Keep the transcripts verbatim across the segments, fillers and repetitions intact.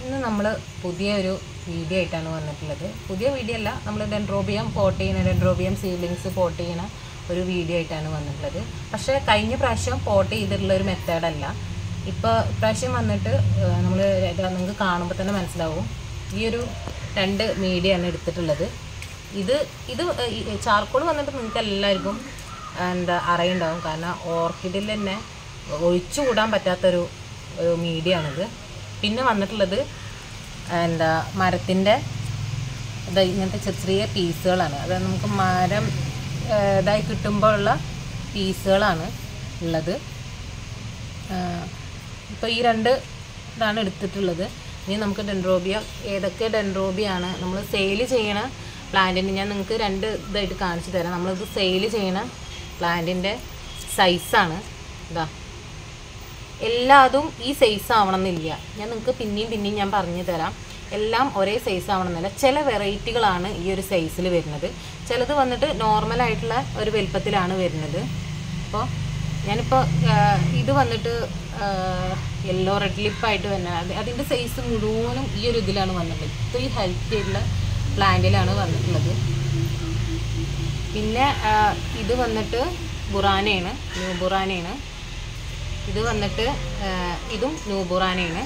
ഇന്ന് നമ്മൾ പുതിയൊരു വീഡിയോ ആയിട്ടാണ് വന്നിട്ടുള്ളത്. പുതിയ വീഡിയോ അല്ല, നമ്മൾ ഡെൻഡ്രോബിയം പോട്ട് ചെയ്യുന്ന ഡെൻഡ്രോബിയം സീഡ്ലിങ്സ് പോട്ട് ചെയ്യുന്ന ഒരു വീഡിയോ ആയിട്ടാണ് വന്നിട്ടുള്ളത്. പക്ഷേ കഴിഞ്ഞ പ്രാവശ്യം പോട്ട് ചെയ്തിട്ടുള്ള ഒരു മെത്തേഡല്ല. ഇപ്പോൾ പ്രാവശ്യം വന്നിട്ട് നമ്മൾ നിങ്ങൾക്ക് കാണുമ്പോൾ തന്നെ മനസ്സിലാവും, ഈ ഒരു രണ്ട് മീഡിയയാണ് എടുത്തിട്ടുള്ളത്. ഇത് ഇത് ചാർക്കോൾ വന്നിട്ട് നിങ്ങൾക്ക് എല്ലാവർക്കും എന്താ അറിയുണ്ടാവും, കാരണം ഓർക്കിഡിൽ തന്നെ ഒഴിച്ചുകൂടാൻ പറ്റാത്തൊരു മീഡിയയാണിത്. പിന്നെ വന്നിട്ടുള്ളത് എന്താ മരത്തിൻ്റെ ഇത് ഇങ്ങനത്തെ ചെറിയ ചെറിയ പീസുകളാണ്. അത് നമുക്ക് മരം ഇതായി കിട്ടുമ്പോഴുള്ള പീസുകളാണ് ഉള്ളത്. ഇപ്പോൾ ഈ രണ്ട് ഇതാണ് എടുത്തിട്ടുള്ളത്. ഇനി നമുക്ക് ഡെൻഡ്രോബിയ ഏതൊക്കെ ഡെൻഡ്രോബിയാണ് നമ്മൾ സെയിൽ ചെയ്യണ പ്ലാന്റിന് ഞാൻ നിങ്ങൾക്ക് രണ്ട് ഇതായിട്ട് കാണിച്ചു തരാം. നമ്മളിത് സെയിൽ ചെയ്യണ പ്ലാന്റിൻ്റെ സൈസാണ് ഇതാ. എല്ലാതും ഈ സൈസ് ആവണമെന്നില്ല, ഞാൻ നിങ്ങൾക്ക് പിന്നെയും പിന്നെയും ഞാൻ പറഞ്ഞു തരാം. എല്ലാം ഒരേ സൈസ് ആവണമെന്നില്ല. ചില വെറൈറ്റികളാണ് ഈ ഒരു സൈസിൽ വരുന്നത്. ചിലത് വന്നിട്ട് നോർമലായിട്ടുള്ള ഒരു വലുപ്പത്തിലാണ് വരുന്നത്. അപ്പോൾ ഞാനിപ്പോൾ ഇത് വന്നിട്ട് യെല്ലോ റെഡ് ലിപ്പായിട്ട് വരുന്നത്, അതിൻ്റെ സൈസ് മുഴുവനും ഈ ഒരു ഇതിലാണ് വന്നിട്ടുള്ളത്. ഇത്രയും ഹെൽത്തി ആയിട്ടുള്ള പ്ലാന്റിലാണ് വന്നിട്ടുള്ളത്. പിന്നെ ഇത് വന്നിട്ട് ബുറാനയാണ്, ന്യൂ ബുറാനയാണ്. ഇത് വന്നിട്ട് ഇതും ന്യൂ ബുറാനയാണ്.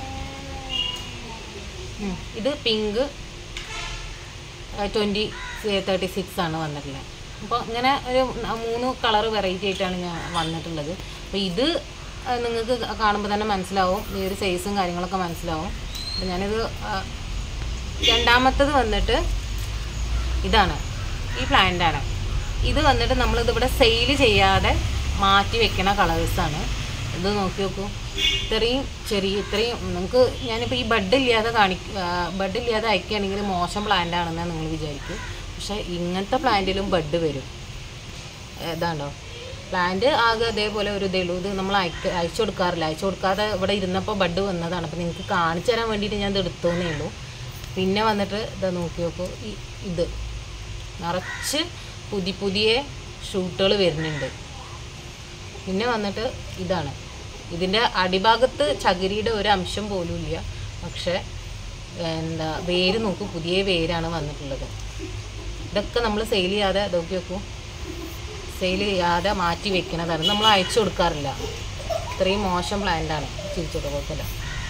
ഇത് പിങ്ക് ട്വൻറ്റി തേർട്ടി സിക്സ് ആണ് വന്നിട്ടുള്ളത്. അപ്പോൾ ഇങ്ങനെ ഒരു മൂന്ന് കളർ വെറൈറ്റി ആയിട്ടാണ് ഞാൻ വന്നിട്ടുള്ളത്. അപ്പോൾ ഇത് നിങ്ങൾക്ക് കാണുമ്പോൾ തന്നെ മനസ്സിലാവും, ഈ ഒരു സൈസും കാര്യങ്ങളൊക്കെ മനസ്സിലാവും. അപ്പോൾ ഞാനിത് രണ്ടാമത്തത് വന്നിട്ട് ഇതാണ്, ഈ പ്ലാന്റാണ്. ഇത് വന്നിട്ട് നമ്മളിതിവിടെ സെയിൽ ചെയ്യാതെ മാറ്റി വെക്കണ കളേഴ്സാണ്. ഇത് നോക്കി നോക്കൂ, ഇത്രയും ചെറിയ ഇത്രയും നിങ്ങൾക്ക് ഞാനിപ്പോൾ ഈ ബഡ് ഇല്ലാതെ കാണി ബഡ് ഇല്ലാതെ അയക്കുകയാണെങ്കിൽ മോശം പ്ലാന്റ് ആണെന്ന് നിങ്ങൾ വിചാരിക്കും. പക്ഷേ ഇങ്ങനത്തെ പ്ലാന്റിലും ബഡ് വരും. ഇതാണ്ടോ പ്ലാന്റ് ആകെ അതേപോലെ ഒരു ഇതേ ഉള്ളൂ. ഇത് നമ്മൾ അയക്ക അയച്ചു കൊടുക്കാറില്ല, അയച്ചു കൊടുക്കാതെ ഇവിടെ ഇരുന്നപ്പോൾ ബഡ് വന്നതാണ്. അപ്പോൾ നിങ്ങൾക്ക് കാണിച്ചു തരാൻ വേണ്ടിയിട്ട് ഞാൻ ഇത് എടുത്തോന്നേ ഉള്ളൂ. പിന്നെ വന്നിട്ട് ഇതാ നോക്കി നോക്കൂ, ഈ ഇത് നിറച്ച് പുതിയ പുതിയ ഷൂട്ടുകൾ വരുന്നുണ്ട്. പിന്നെ വന്നിട്ട് ഇതാണ്, ഇതിൻ്റെ അടിഭാഗത്ത് ചകിരിയുടെ ഒരു അംശം പോലും ഇല്ല. പക്ഷേ എന്താ വേര് നോക്കൂ, പുതിയ വേരാണ് വന്നിട്ടുള്ളത്. ഇതൊക്കെ നമ്മൾ സെയിൽ ചെയ്യാതെ നോക്കി നോക്കൂ, സെയിൽ ചെയ്യാതെ മാറ്റി വെക്കുന്നതാണ്, നമ്മൾ അയച്ചു കൊടുക്കാറില്ല. ഇത്രയും മോശം പ്ലാന്റാണ്. ചിരിച്ചോട്ട് കുഴപ്പമില്ല.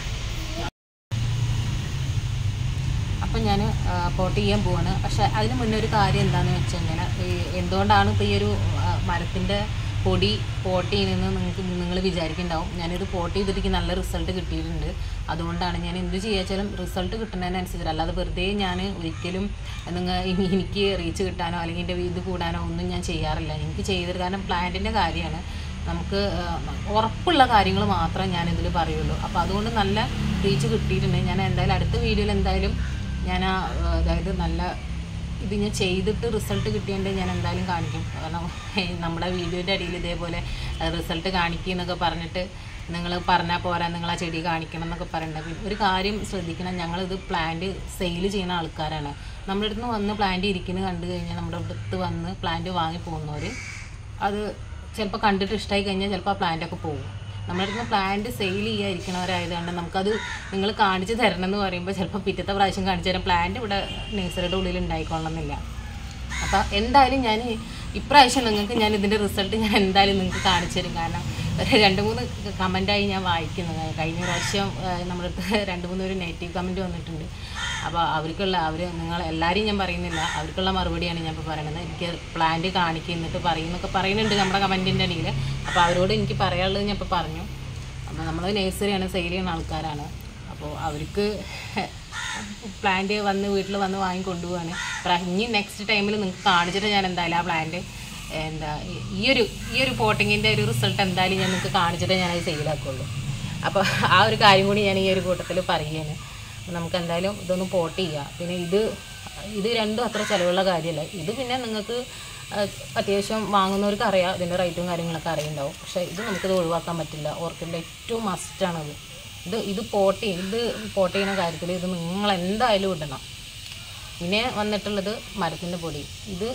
അപ്പം ഞാൻ പോട്ട് ചെയ്യാൻ പോവാണ്. പക്ഷേ അതിന് മുന്നേ ഒരു കാര്യം എന്താണെന്ന് വെച്ച് കഴിഞ്ഞാൽ, ഈ എന്തുകൊണ്ടാണ് ഇപ്പോൾ ഈ ഒരു മരത്തിൻ്റെ പൊടി പോട്ട് ചെയ്യുന്നതെന്ന് നിങ്ങൾക്ക് നിങ്ങൾ വിചാരിക്കുന്നുണ്ടാവും. ഞാനിത് പോട്ട് ചെയ്തിട്ട് നല്ല റിസൾട്ട് കിട്ടിയിട്ടുണ്ട്. അതുകൊണ്ടാണ് ഞാൻ എന്ത് ചെയ്യാച്ചാലും റിസൾട്ട് കിട്ടുന്നതിനനുസരിച്ച്, അല്ലാതെ വെറുതെ ഞാൻ ഒരിക്കലും നിങ്ങൾ എനിക്ക് റീച്ച് കിട്ടാനോ അല്ലെങ്കിൽ എൻ്റെ ഇത് കൂടാനോ ഒന്നും ഞാൻ ചെയ്യാറില്ല. എനിക്ക് ചെയ്തത് കാരണം പ്ലാന്റിൻ്റെ കാര്യമാണ്, നമുക്ക് ഉറപ്പുള്ള കാര്യങ്ങൾ മാത്രമേ ഞാനിതിൽ പറയുള്ളൂ. അപ്പോൾ അതുകൊണ്ട് നല്ല റീച്ച് കിട്ടിയിട്ടുണ്ട്. ഞാൻ എന്തായാലും അടുത്ത വീഡിയോയിൽ എന്തായാലും ഞാൻ അതായത് നല്ല ഇത് ഞാൻ ചെയ്തിട്ട് റിസൾട്ട് കിട്ടിയതിൻ്റെ ഞാൻ എന്തായാലും കാണിക്കും. കാരണം നമ്മുടെ വീഡിയോൻ്റെ അടിയിൽ ഇതേപോലെ റിസൾട്ട് കാണിക്കുക എന്നൊക്കെ പറഞ്ഞിട്ട് നിങ്ങൾ പറഞ്ഞാൽ പോരാ, നിങ്ങൾ ആ ചെടി കാണിക്കണം എന്നൊക്കെ പറയണ്ട. പിന്നെ ഒരു കാര്യം ശ്രദ്ധിക്കണം, ഞങ്ങളിത് പ്ലാന്റ് സെയിൽ ചെയ്യുന്ന ആൾക്കാരാണ്. നമ്മുടെ അടുത്ത് നിന്ന് വന്ന് പ്ലാന്റ് ഇരിക്കുന്നത് കണ്ടു കഴിഞ്ഞാൽ നമ്മുടെ അടുത്ത് വന്ന് പ്ലാന്റ് വാങ്ങി പോകുന്നവർ അത് ചിലപ്പോൾ കണ്ടിട്ട് ഇഷ്ടമായി കഴിഞ്ഞാൽ ചിലപ്പോൾ ആ പ്ലാന്റൊക്കെ പോകും. നമ്മുടെ അടുത്ത് നിന്ന് പ്ലാന്റ് സെയിൽ ചെയ്യാതിരിക്കണവരായതുകൊണ്ട് നമുക്കത് നിങ്ങൾ കാണിച്ച് തരണം എന്ന് പറയുമ്പോൾ ചിലപ്പോൾ പിറ്റത്തെ പ്രാവശ്യം കാണിച്ചു തരാം പ്ലാന്റ് ഇവിടെ നഴ്സറിയുടെ ഉള്ളിൽ ഉണ്ടായിക്കൊള്ളണമെന്നില്ല. അപ്പോൾ എന്തായാലും ഞാൻ ഇപ്രാവശ്യം നിങ്ങൾക്ക് ഞാൻ ഇതിൻ്റെ റിസൾട്ട് ഞാൻ എന്തായാലും നിങ്ങൾക്ക് കാണിച്ചു തരും. കാരണം രണ്ട് മൂന്ന് കമൻറ്റായി ഞാൻ വായിക്കുന്നത്, കഴിഞ്ഞ പ്രാവശ്യം നമ്മുടെ അടുത്ത് രണ്ട് മൂന്ന് ഒരു നെഗറ്റീവ് കമൻറ്റ് വന്നിട്ടുണ്ട്. അപ്പോൾ അവർക്കുള്ള അവർ നിങ്ങൾ എല്ലാവരെയും ഞാൻ പറയുന്നില്ല, അവർക്കുള്ള മറുപടിയാണ് ഞാൻ ഇപ്പോൾ പറയുന്നത്. എനിക്ക് പ്ലാന്റ് കാണിക്കുക എന്നിട്ട് പറയുന്നൊക്കെ പറയുന്നുണ്ട് നമ്മുടെ കമൻറ്റിൻ്റെ അടിയിൽ. അപ്പോൾ അവരോട് എനിക്ക് പറയാനുള്ളത് ഞാൻ ഇപ്പോൾ പറഞ്ഞു. അപ്പോൾ നമ്മൾ നഴ്സറിയാണ്, സെയിൽ ചെയ്യുന്ന ആൾക്കാരാണ്. അപ്പോൾ അവർക്ക് പ്ലാന്റ് വന്ന് വീട്ടിൽ വന്ന് വാങ്ങി കൊണ്ടുപോവാണ്. ഇനി നെക്സ്റ്റ് ടൈമിൽ നിങ്ങൾക്ക് കാണിച്ചിട്ട് ഞാൻ എന്തായാലും ആ പ്ലാന്റ് എന്താ ഈ ഒരു ഈ ഒരു പോട്ടിങ്ങിൻ്റെ ഒരു റിസൾട്ട് എന്തായാലും ഞാൻ നിങ്ങൾക്ക് കാണിച്ചിട്ട് ഞാനത് സെയിലാക്കുള്ളൂ. അപ്പോൾ ആ ഒരു കാര്യം കൂടി ഞാൻ ഈ ഒരു കൂട്ടത്തിൽ പറയുകയാണ്. നമുക്ക് എന്തായാലും ഇതൊന്ന് പോട്ട് ചെയ്യുക. പിന്നെ ഇത് ഇത് രണ്ടും അത്ര ചിലവുള്ള കാര്യമല്ല. ഇത് പിന്നെ നിങ്ങൾക്ക് അത്യാവശ്യം വാങ്ങുന്നവർക്ക് അറിയാം, ഇതിൻ്റെ റേറ്റും കാര്യങ്ങളൊക്കെ അറിയുന്നുണ്ടാവും. പക്ഷേ ഇത് നമുക്കിത് ഒഴിവാക്കാൻ പറ്റില്ല. ഓർക്കിഡിൻ്റെ ഏറ്റവും മസ്റ്റാണത്. ഇത് ഇത് പോട്ട് ചെയ്യും ഇത് പോട്ട് ചെയ്യുന്ന കാര്യത്തിൽ ഇത് നിങ്ങൾ എന്തായാലും ഇടണം. പിന്നെ വന്നിട്ടുള്ളത് മരത്തിൻ്റെ പൊടി. ഇത്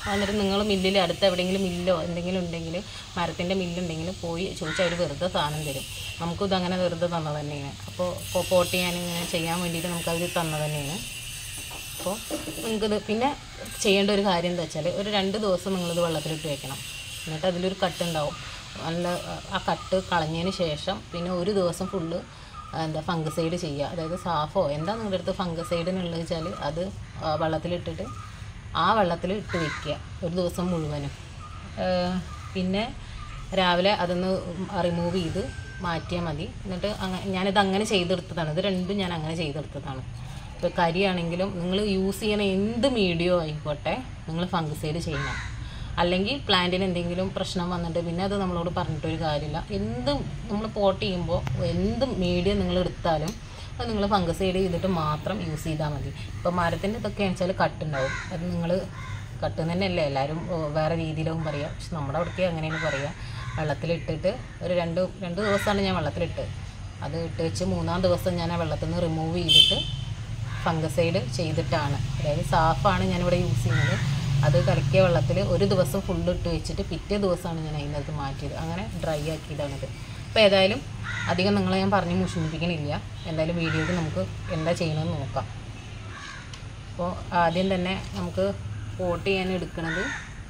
എന്നിട്ട് നിങ്ങൾ മില്ലിൽ അടുത്ത് എവിടെയെങ്കിലും മില്ലോ എന്തെങ്കിലും ഉണ്ടെങ്കിൽ മരത്തിൻ്റെ മില്ലുണ്ടെങ്കിൽ പോയി ചോദിച്ചാൽ അവർ വെറുതെ സാധനം തരും. നമുക്കിത് അങ്ങനെ വെറുതെ തന്നത് തന്നെയാണ്. അപ്പോൾ പോട്ട് ചെയ്യാനിങ്ങനെ ചെയ്യാൻ വേണ്ടിയിട്ട് നമുക്കവർ തന്നത് തന്നെയാണ്. അപ്പോൾ നിങ്ങൾക്കിത് പിന്നെ ചെയ്യേണ്ട ഒരു കാര്യം എന്താ വെച്ചാൽ ഒരു രണ്ട് ദിവസം നിങ്ങളിത് വെള്ളത്തിലിട്ട് വെക്കണം. എന്നിട്ട് അതിലൊരു കട്ടുണ്ടാവും. നല്ല ആ കട്ട് കളഞ്ഞതിന് ശേഷം പിന്നെ ഒരു ദിവസം ഫുള്ള് എന്താ ഫംഗസൈഡ് ചെയ്യുക. അതായത് സാഫോ എന്താ നിങ്ങളുടെ അടുത്ത് ഫംഗസൈഡിനുള്ളത് വെച്ചാൽ അത് വെള്ളത്തിലിട്ടിട്ട് ആ വെള്ളത്തിൽ ഇട്ട് വെക്കുക ഒരു ദിവസം മുഴുവനും. പിന്നെ രാവിലെ അതൊന്ന് റിമൂവ് ചെയ്ത് മാറ്റിയാൽ മതി. എന്നിട്ട് അങ്ങനെ ഞാനിത് അങ്ങനെ ചെയ്തെടുത്തതാണ്. ഇത് രണ്ടും ഞാൻ അങ്ങനെ ചെയ്തെടുത്തതാണ്. ഇപ്പോൾ കരിയാണെങ്കിലും നിങ്ങൾ യൂസ് ചെയ്യണ എന്ത് മീഡിയം ആയിക്കോട്ടെ നിങ്ങൾ ഫംഗസൈഡ് ചെയ്യണം. അല്ലെങ്കിൽ പ്ലാന്റിന് എന്തെങ്കിലും പ്രശ്നം വന്നിട്ട് പിന്നെ അത് നമ്മളോട് പറഞ്ഞിട്ടൊരു കാര്യമില്ല. എന്തും നമ്മൾ പോട്ട് ചെയ്യുമ്പോൾ എന്ത് മീഡിയം നിങ്ങൾ എടുത്താലും അത് നിങ്ങൾ ഫംഗസൈഡ് ചെയ്തിട്ട് മാത്രം യൂസ് ചെയ്താൽ മതി. ഇപ്പോൾ മരത്തിൻ്റെ ഇതൊക്കെ വെച്ചാൽ കട്ടുണ്ടാവും. അത് നിങ്ങൾ കട്ട് തന്നെയല്ലേ എല്ലാവരും വേറെ രീതിയിലാവും പറയുക. പക്ഷെ നമ്മുടെ അവിടേക്ക് അങ്ങനെയാണ് പറയുക. വെള്ളത്തിലിട്ടിട്ട് ഒരു രണ്ട് രണ്ട് ദിവസമാണ് ഞാൻ വെള്ളത്തിലിട്ട് അത് ഇട്ട് വെച്ച് മൂന്നാം ദിവസം ഞാൻ ആ വെള്ളത്തിൽ നിന്ന് റിമൂവ് ചെയ്തിട്ട് ഫംഗസൈഡ് ചെയ്തിട്ടാണ്. അതായത് സാഫാണ് ഞാനിവിടെ യൂസ് ചെയ്യുന്നത്. അത് കലക്കിയ വെള്ളത്തിൽ ഒരു ദിവസം ഫുള്ള് ഇട്ട് വെച്ചിട്ട് പിറ്റേ ദിവസമാണ് ഞാൻ അതിനകത്ത് മാറ്റിയത്. അങ്ങനെ ഡ്രൈ ആക്കിയതാണിത്. അപ്പോൾ ഏതായാലും അധികം നിങ്ങളെ ഞാൻ പറഞ്ഞ് മുഷിപ്പിക്കണില്ല. എന്തായാലും വീഡിയോയിൽ നമുക്ക് എന്താ ചെയ്യണമെന്ന് നോക്കാം. അപ്പോൾ ആദ്യം തന്നെ നമുക്ക് പോട്ട് ചെയ്യാൻ എടുക്കുന്നത്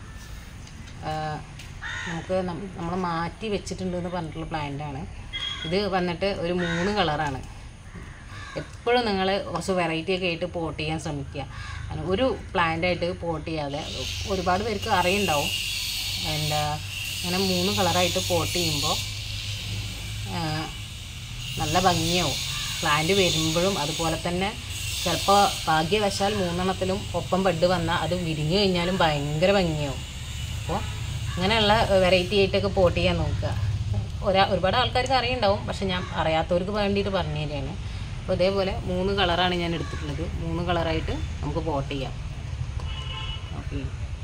നമുക്ക് നമ്മൾ മാറ്റി വെച്ചിട്ടുണ്ടെന്ന് പറഞ്ഞിട്ടുള്ള പ്ലാന്റാണ്. ഇത് വന്നിട്ട് ഒരു മൂന്ന് കളറാണ്. എപ്പോഴും നിങ്ങൾ കുറച്ച് വെറൈറ്റി ഒക്കെ ആയിട്ട് പോട്ട് ചെയ്യാൻ ശ്രമിക്കുക. ഒരു പ്ലാന്റായിട്ട് പോട്ട് ചെയ്യാതെ ഒരുപാട് പേർക്ക് അറിയുണ്ടാവും. എന്താ അങ്ങനെ മൂന്ന് കളറായിട്ട് പോട്ട് ചെയ്യുമ്പോൾ നല്ല ഭംഗിയാവും. പ്ലാന്റ് വരുമ്പോഴും അതുപോലെ തന്നെ ചിലപ്പോൾ ഭാഗ്യവശാൽ മൂന്നെണ്ണത്തിലും ഒപ്പം ബഡ് വന്നാൽ അത് വിരിഞ്ഞു കഴിഞ്ഞാലും ഭയങ്കര ഭംഗിയാവും. അപ്പോൾ അങ്ങനെയുള്ള വെറൈറ്റി ആയിട്ടൊക്കെ പോട്ട് ചെയ്യാൻ നോക്കുക. ഒരാ ഒരുപാട് ആൾക്കാർക്ക് അറിയുണ്ടാവും. പക്ഷെ ഞാൻ അറിയാത്തവർക്ക് വേണ്ടിയിട്ട് പറഞ്ഞു തരികയാണ്. അപ്പോൾ ഇതേപോലെ മൂന്ന് കളറാണ് ഞാൻ എടുത്തിട്ടുള്ളത്. മൂന്ന് കളറായിട്ട് നമുക്ക് പോട്ട് ചെയ്യാം. ഓക്കെ,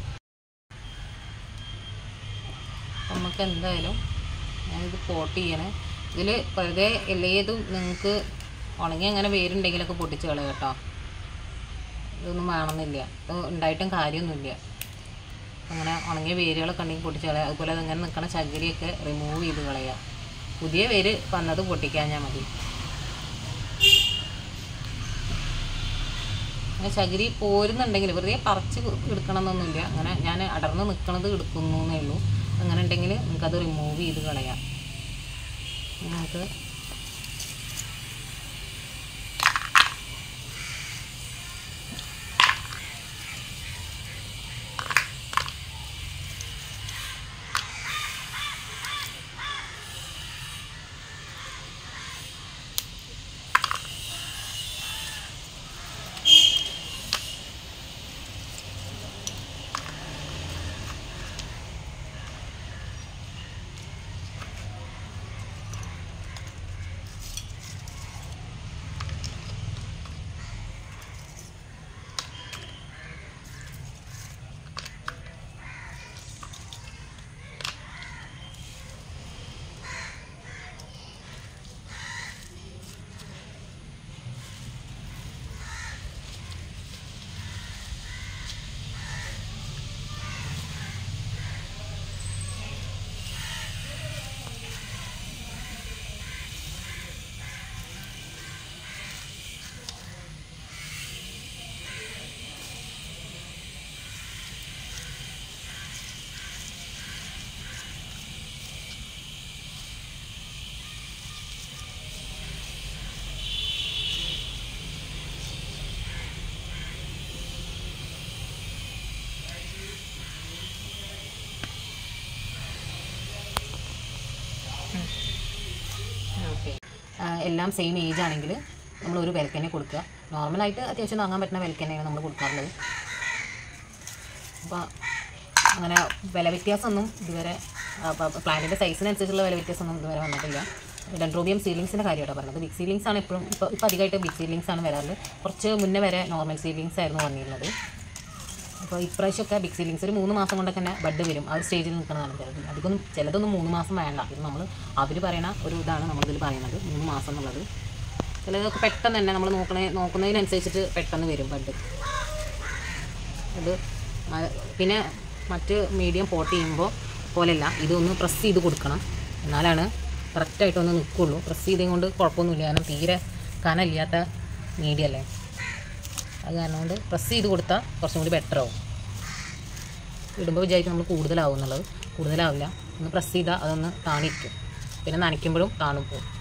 നമുക്ക് എന്തായാലും ഞാനിത് പോട്ട് ചെയ്യണം. ഇതിൽ വെറുതെ എല്ലേതും നിങ്ങൾക്ക് ഉണങ്ങി അങ്ങനെ വേരുണ്ടെങ്കിലൊക്കെ പൊട്ടിച്ച് കളയാം കേട്ടോ. ഇതൊന്നും വേണമെന്നില്ല. ഇത് ഉണ്ടായിട്ടും കാര്യമൊന്നുമില്ല. അങ്ങനെ ഉണങ്ങിയ വേരുകളൊക്കെ ഉണ്ടെങ്കിൽ പൊട്ടിച്ച് കളയാം. അതുപോലെ അങ്ങനെ നിൽക്കുന്ന ചകിരിയൊക്കെ റിമൂവ് ചെയ്ത് കളയാം. പുതിയ വേര് വന്നത് പൊട്ടിക്കാഞ്ഞാൽ മതി. അങ്ങനെ ചകിരി പോരുന്നുണ്ടെങ്കിൽ വെറുതെ പറിച്ച് എടുക്കണം എന്നൊന്നുമില്ല. അങ്ങനെ ഞാൻ അടർന്ന് നിൽക്കുന്നത് എടുക്കുന്നു എന്നേ ഉള്ളൂ. അങ്ങനെ ഉണ്ടെങ്കിൽ നമുക്കത് റിമൂവ് ചെയ്ത് കളയാം. നമുക്ക് എല്ലാം സെയിം ഏജ് ആണെങ്കിൽ നമ്മൾ ഒരു വിലക്കന്നെ കൊടുക്കുക. നോർമലായിട്ട് അത്യാവശ്യം വാങ്ങാൻ പറ്റുന്ന വിലക്കന്നെയാണ് നമ്മൾ കൊടുക്കാറുള്ളത്. അപ്പോൾ അങ്ങനെ വില വ്യത്യാസമൊന്നും ഇതുവരെ പ്ലാന്റിൻ്റെ സൈസിനനുസരിച്ചുള്ള വില വ്യത്യാസമൊന്നും ഇതുവരെ വന്നിട്ടില്ല. ഡെൻഡ്രോബിയം സീലിങ്സിൻ്റെ കാര്യമായിട്ടാണ് പറഞ്ഞത്. ബിഗ് സീലിങ്സ് ആണ് എപ്പോഴും ഇപ്പോൾ ഇപ്പോൾ അധികമായിട്ട് ബിഗ് സീലിങ്സ് ആണ് വരാറുള്ളത്. കുറച്ച് മുന്നേ വരെ നോർമൽ സീലിങ്സ് ആയിരുന്നു വന്നിരുന്നത്. അപ്പോൾ ഇപ്രാവശ്യമൊക്കെ ബിഗ് സീലിങ്സ് ഒരു മൂന്ന് മാസം കൊണ്ടൊക്കെ തന്നെ ബഡ് വരും. ആ ഒരു സ്റ്റേജിൽ നിൽക്കുന്നതാണ് ചിലത്. അധികമൊന്നും ചിലതൊന്നും മൂന്ന് മാസം വേണ്ട. ഇത് നമ്മൾ അവർ പറയണ ഒരു ഇതാണ് നമ്മളിതിൽ പറയുന്നത്, മൂന്ന് മാസം എന്നുള്ളത്. ചിലതൊക്കെ പെട്ടെന്ന് തന്നെ നമ്മൾ നോക്കണേ നോക്കുന്നതിനനുസരിച്ചിട്ട് പെട്ടെന്ന് വരും ബഡ്. ഇത് പിന്നെ മറ്റ് മീഡിയം പോട്ട് ചെയ്യുമ്പോൾ പോലെയല്ല, ഇതൊന്ന് പ്രസ് ചെയ്ത് കൊടുക്കണം, എന്നാലാണ് കറക്റ്റായിട്ടൊന്ന് നിൽക്കുള്ളൂ. പ്രസ് ചെയ്തത് കൊണ്ട് കുഴപ്പമൊന്നുമില്ല, കാരണം തീരെ കനമില്ലാത്ത മീഡിയം അല്ലേ, അത് കാരണം കൊണ്ട് പ്രസ് ചെയ്ത് കൊടുത്താൽ കുറച്ചും കൂടി ബെറ്റർ ആവും. ഇടുമ്പോൾ വിചാരിക്കും നമ്മൾ കൂടുതലാവും എന്നുള്ളത്, കൂടുതലാവില്ല. ഒന്ന് പ്രസ് ചെയ്താൽ അതൊന്ന് താണിരിക്കും, പിന്നെ നനയ്ക്കുമ്പോഴും താണു പോകും.